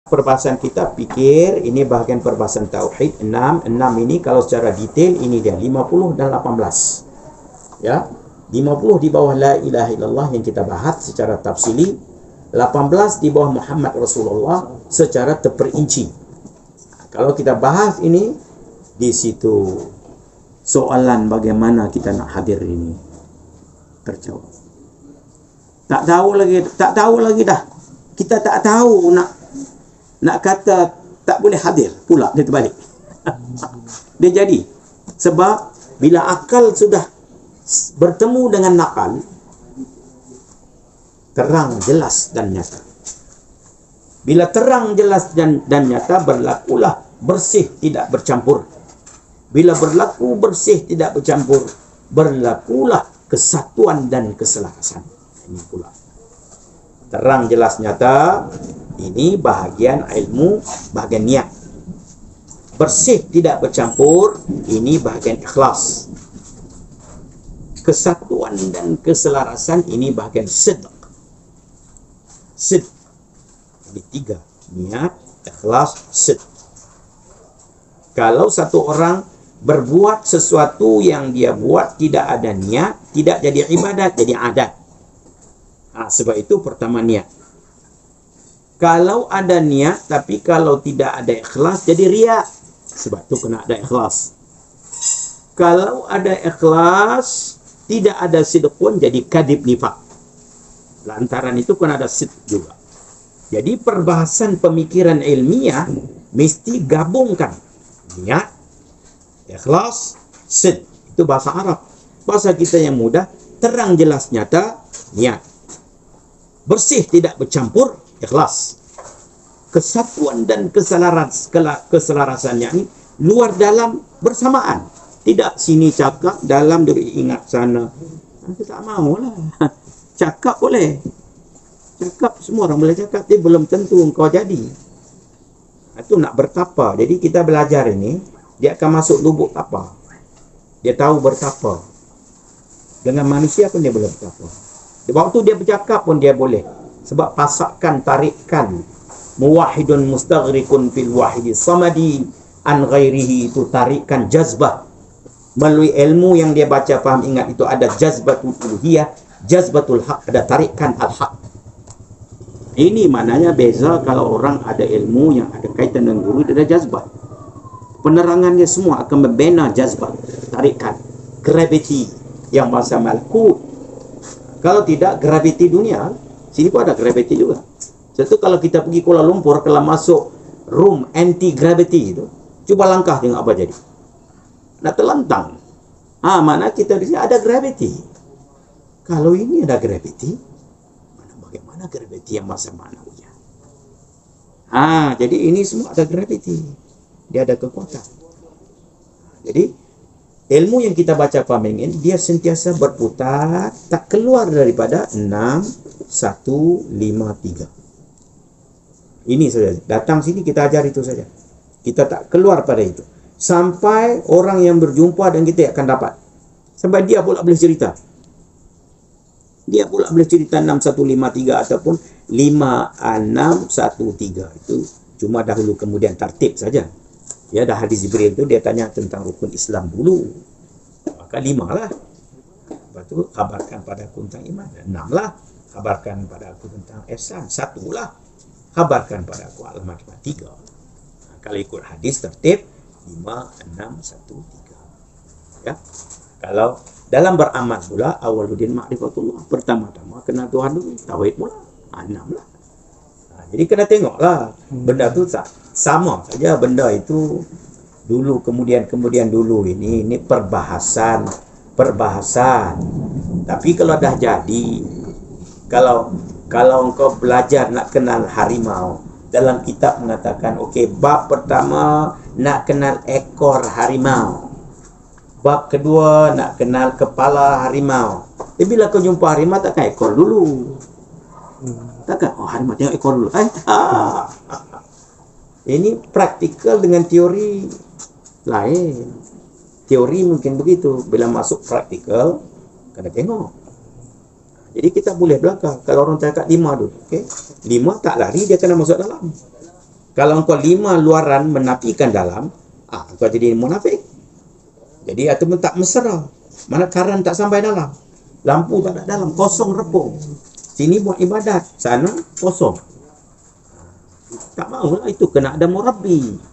Perbahasan kita fikir, ini bahagian perbahasan tauhid 6 ini kalau secara detail ini dia 50 dan 18. Ya. 50 di bawah la ilaha illallah yang kita bahas secara tafsili, 18 di bawah Muhammad Rasulullah secara terperinci. Kalau kita bahas ini di situ soalan bagaimana kita nak hadir ini terjawab. Tak tahu lagi dah. Kita tak tahu nak kata tak boleh hadir pula dia terbalik. Dia jadi sebab bila akal sudah bertemu dengan nakal, terang, jelas dan nyata. Bila terang, jelas dan nyata, berlakulah bersih tidak bercampur. Bila berlaku bersih tidak bercampur, berlakulah kesatuan dan keselarasan. Ini pula terang, jelas, nyata. Ini bahagian ilmu, bahagian niat. Bersih tidak bercampur, ini bahagian ikhlas. Kesatuan dan keselarasan, ini bahagian sidq. Sidq. Jadi 3. Niat, ikhlas, sidq. Kalau satu orang berbuat sesuatu yang dia buat tidak ada niat, tidak jadi ibadat, jadi adat. Sebab itu pertama niat. Kalau ada niat, tapi kalau tidak ada ikhlas, jadi riak. Sebab itu kena ada ikhlas. Kalau ada ikhlas, tidak ada sidq pun, jadi kadib nifaq. Lantaran itu kena ada sidq juga. Jadi perbahasan pemikiran ilmiah mesti gabungkan niat, ikhlas, sidq. Itu bahasa Arab. Bahasa kita yang mudah, terang, jelas, nyata, niat. Bersih tidak bercampur, ikhlas. Kesatuan dan keselarasannya ini luar dalam bersamaan. Tidak sini cakap, dalam diri ingat sana. Aku tak maulah. Cakap boleh. Cakap, semua orang boleh cakap. Dia belum tentu engkau jadi. Itu nak bertapa. Jadi kita belajar ini, dia akan masuk lubuk tapa. Dia tahu bertapa. Dengan manusia pun dia boleh bertapa. Waktu dia bercakap pun dia boleh. Sebab pasakan, tarikan. Muwahidun mustaghrikun fil wahidi samadi an ghairihi, itu tarikan jazbah. Melalui ilmu yang dia baca, faham, ingat, itu ada jazbatul uluhiyah, jazbatul haq, ada tarikan al-haq. Ini maknanya beza kalau orang ada ilmu yang ada kaitan dengan guru, dia ada jazbah. Penerangannya semua akan membina jazbah, tarikan, gravity yang bahasa malakut. Kalau tidak, gravity dunia, sini pun ada gravity juga. Sebab kalau kita pergi Kuala Lumpur, kalau masuk room anti-gravity itu, cuba langkah tengok apa jadi. Nak terlentang. Mana kita di sini ada gravity. Kalau ini ada gravity, bagaimana gravity yang masa manawiyah? Jadi ini semua ada gravity. Dia ada kekuatan. Jadi ilmu yang kita baca paham ini, dia sentiasa berputar, tak keluar daripada 6, 1, 5, 3. Ini saja. Datang sini kita ajar itu saja. Kita tak keluar pada itu. Sampai orang yang berjumpa dan kita akan dapat. Sampai dia pula boleh cerita. Dia pula boleh cerita 6153 ataupun 5613. Itu cuma dahulu kemudian tartib saja. Ya, dah hadis Jibril itu dia tanya tentang rukun Islam dulu. Maka 5 lah. Lepas itu khabarkan pada aku tentang iman. 6 lah. Khabarkan pada aku tentang ihsan. 1 lah. Khabarkan pada aku alamat 3. Kalau ikut hadis tertib 5, 6, 1, 3. Ya. Kalau dalam beramal pula, awaluddin ma'rifatullah. Pertama-tama kenal Tuhan dulu. Tauhid pula. 6 lah. Jadi kena tengoklah. Benda tu sama saja. Benda itu dulu kemudian dulu. Ini perbahasan. Tapi kalau dah jadi, kalau engkau belajar nak kenal harimau, dalam kitab mengatakan, okey, bab pertama nak kenal ekor harimau. Bab kedua nak kenal kepala harimau. Tapi bila kau jumpa harimau, takkan ekor dulu. Takkan, harimau tengok ekor dulu. Ini praktikal dengan teori lain. Teori mungkin begitu. Bila masuk praktikal, kena tengok. Jadi kita boleh belakang. Kalau orang cakap 5 dulu, okay? 5 tak lari, dia kena masuk dalam. Kalau engkau 5 luaran menafikan dalam, engkau jadi munafik. Jadi ataupun tak mesra. Mana karan tak sampai dalam. Lampu tak ada dalam, kosong repung. Sini buat ibadat, sana kosong. Tak maulah, itu kena ada murabbi.